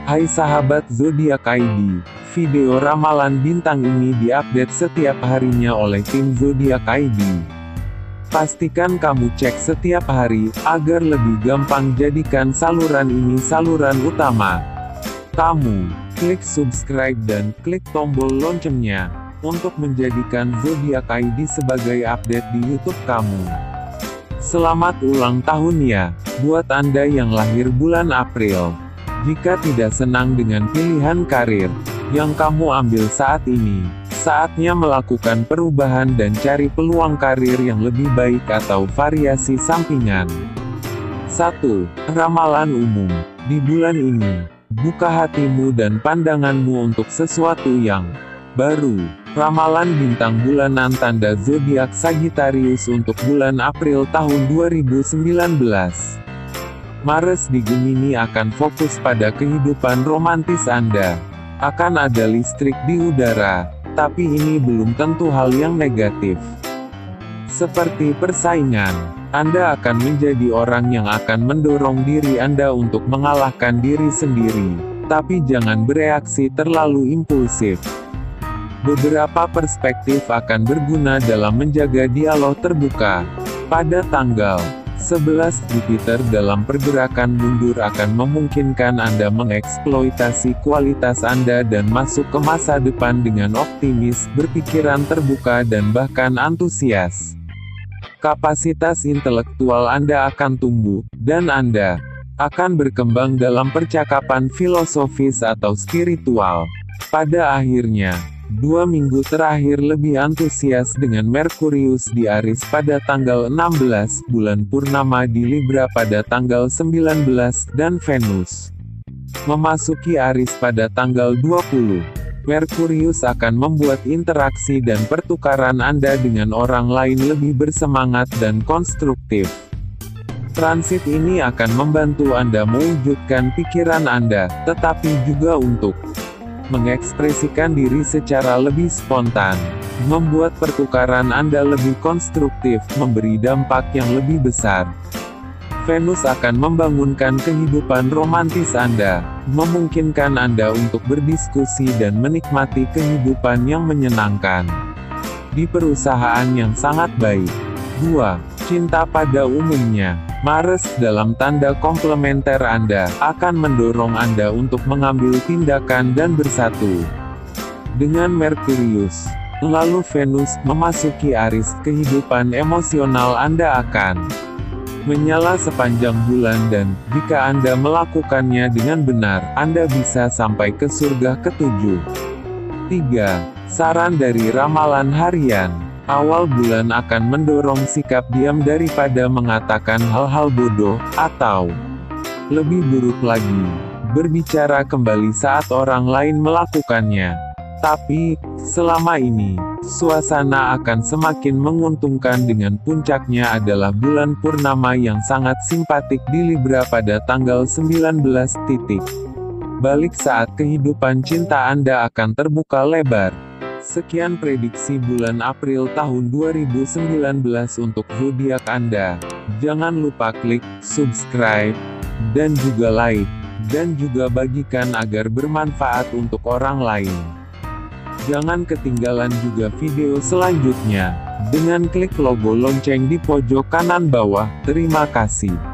Hai sahabat zodiak ID, video ramalan bintang ini diupdate setiap harinya oleh tim zodiak ID. Pastikan kamu cek setiap hari, agar lebih gampang jadikan saluran ini saluran utama. Kamu, klik subscribe dan klik tombol loncengnya, untuk menjadikan zodiak ID sebagai update di YouTube kamu. Selamat ulang tahun ya, buat Anda yang lahir bulan April. Jika tidak senang dengan pilihan karir yang kamu ambil saat ini, saatnya melakukan perubahan dan cari peluang karir yang lebih baik atau variasi sampingan. 1. Ramalan umum. Di bulan ini, buka hatimu dan pandanganmu untuk sesuatu yang baru. Ramalan bintang bulanan tanda zodiak Sagittarius untuk bulan April tahun 2019. Mars di Gemini akan fokus pada kehidupan romantis Anda. Akan ada listrik di udara, tapi ini belum tentu hal yang negatif. Seperti persaingan, Anda akan menjadi orang yang akan mendorong diri Anda untuk mengalahkan diri sendiri, tapi jangan bereaksi terlalu impulsif. Beberapa perspektif akan berguna dalam menjaga dialog terbuka. Pada tanggal 11, Jupiter dalam pergerakan mundur akan memungkinkan Anda mengeksploitasi kualitas Anda dan masuk ke masa depan dengan optimis, berpikiran terbuka dan bahkan antusias. Kapasitas intelektual Anda akan tumbuh, dan Anda akan berkembang dalam percakapan filosofis atau spiritual. Pada akhirnya, 2 minggu terakhir lebih antusias dengan Merkurius di Aries pada tanggal 16, bulan purnama di Libra pada tanggal 19, dan Venus memasuki Aries pada tanggal 20. Merkurius akan membuat interaksi dan pertukaran Anda dengan orang lain lebih bersemangat dan konstruktif. Transit ini akan membantu Anda mewujudkan pikiran Anda, tetapi juga untuk mengekspresikan diri secara lebih spontan, membuat pertukaran Anda lebih konstruktif, memberi dampak yang lebih besar. Venus akan membangunkan kehidupan romantis Anda, memungkinkan Anda untuk berdiskusi dan menikmati kehidupan yang menyenangkan di perusahaan yang sangat baik. 2. Cinta pada umumnya. Mars dalam tanda komplementer Anda akan mendorong Anda untuk mengambil tindakan dan bersatu dengan Merkurius. Lalu Venus memasuki Aries, kehidupan emosional Anda akan menyala sepanjang bulan dan, jika Anda melakukannya dengan benar, Anda bisa sampai ke surga ke-7. 3. Saran dari ramalan harian. Awal bulan akan mendorong sikap diam daripada mengatakan hal-hal bodoh, atau lebih buruk lagi, berbicara kembali saat orang lain melakukannya. Tapi, selama ini, suasana akan semakin menguntungkan dengan puncaknya adalah bulan purnama yang sangat simpatik di Libra pada tanggal 19. Balik saat kehidupan cinta Anda akan terbuka lebar. Sekian prediksi bulan April tahun 2019 untuk zodiak Anda. Jangan lupa klik subscribe, dan juga like, dan juga bagikan agar bermanfaat untuk orang lain. Jangan ketinggalan juga video selanjutnya, dengan klik logo lonceng di pojok kanan bawah. Terima kasih.